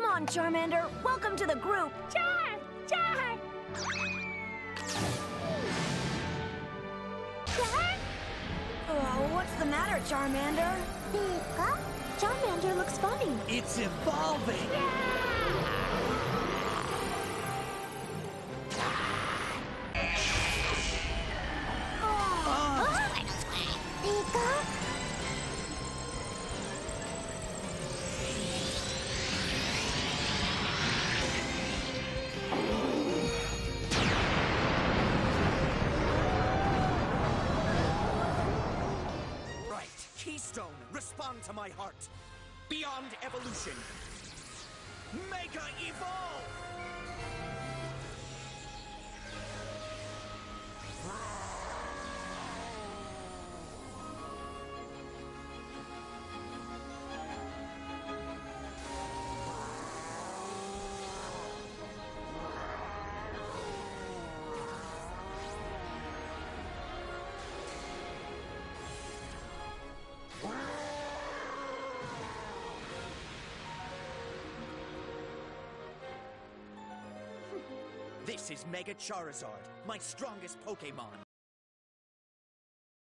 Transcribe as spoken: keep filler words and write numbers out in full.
on, Charmander. Welcome to the group. Char! Char! Char? Oh, what's the matter, Charmander? Pika? Charmander looks funny. It's evolving! Pika? Right, Keystone, respond to my heart. Beyond evolution. Mega Evolve! This is Mega Charizard, my strongest Pokémon.